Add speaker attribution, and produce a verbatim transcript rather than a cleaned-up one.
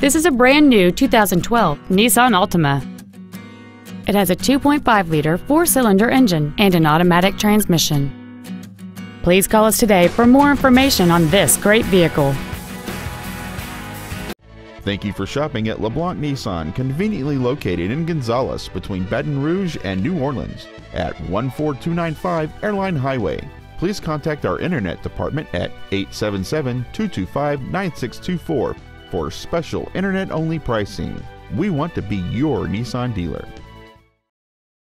Speaker 1: This is a brand new two thousand twelve Nissan Altima. It has a two point five liter four-cylinder engine and an automatic transmission. Please call us today for more information on this great vehicle.
Speaker 2: Thank you for shopping at LeBlanc Nissan, conveniently located in Gonzales between Baton Rouge and New Orleans at one four two nine five Airline Highway. Please contact our internet department at eight seven seven, two two five, nine six two four for special internet-only pricing. We want to be your Nissan dealer.